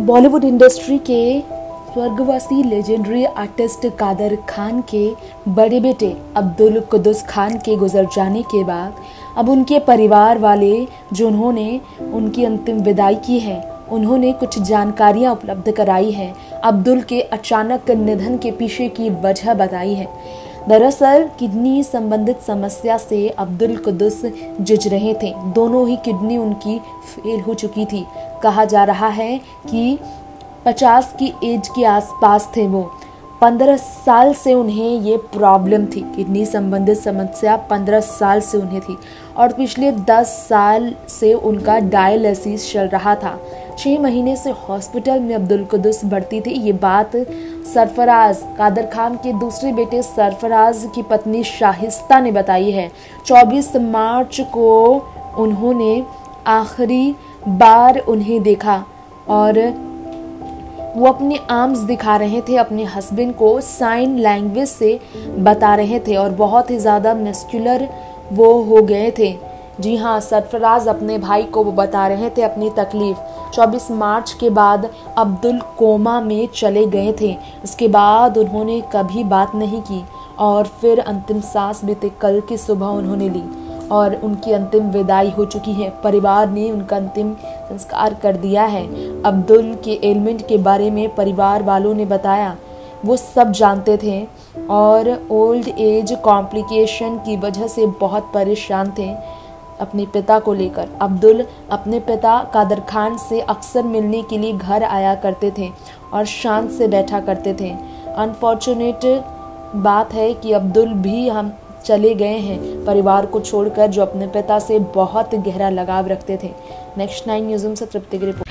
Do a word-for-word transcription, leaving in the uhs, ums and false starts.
Bollywood industry के स्वर्गवासी legendary artist Kader Khan के बड़े बेटे अब्दुल कुद्दूस खान के गुजर जाने के बाद अब उनके परिवार वाले जिन्होंने उनकी अंतिम विदाई की है, उन्होंने कुछ जानकारियां उपलब्ध कराई हैं। अब्दुल के अचानक निधन के पीछे की वजह बताई है। दरअसल किडनी संबंधित समस्या से अब्दुल कुद्दूस जूझ रहे थे। दोनों ही किडनी उनकी फेल हो चुकी थी। कहा जा रहा है कि पचास की एज के आसपास थे वो। पंद्रह साल से उन्हें ये प्रॉब्लम थी, किडनी संबंधित समस्या पंद्रह साल से उन्हें थी और पिछले दस साल से उनका डायलिसिस चल रहा था। छः महीने से हॉस्पिटल में अब्दुल कुद्दूस भर्ती थे। ये बात सरफराज कादर खान के दूसरे बेटे सरफराज की पत्नी शाहिस्ता ने बताई है। चौबीस मार्च को उन्होंने आखिरी बार उन्हें देखा और वो अपने आर्म्स दिखा रहे थे, अपने हस्बैंड को साइन लैंग्वेज से बता रहे थे और बहुत ही ज़्यादा मस्कुलर वो हो गए थे। जी हाँ, सरफराज अपने भाई को वो बता रहे थे अपनी तकलीफ़। चौबीस मार्च के बाद अब्दुल कोमा में चले गए थे। उसके बाद उन्होंने कभी बात नहीं की और फिर अंतिम सांस बीते कल की सुबह उन्होंने ली और उनकी अंतिम विदाई हो चुकी है। परिवार ने उनका अंतिम संस्कार कर दिया है। अब्दुल के एलिमेंट के बारे में परिवार वालों ने बताया, वो सब जानते थे और ओल्ड एज कॉम्प्लिकेशन की वजह से बहुत परेशान थे अपने पिता को लेकर। अब्दुल अपने पिता कादर खान से अक्सर मिलने के लिए घर आया करते थे और शांत से बैठा करते थे। अनफॉर्चुनेट बात है कि अब्दुल भी हम चले गए हैं परिवार को छोड़कर, जो अपने पिता से बहुत गहरा लगाव रखते थे। नेक्स्ट नाइन न्यूज़ से तृप्ति की रिपोर्ट।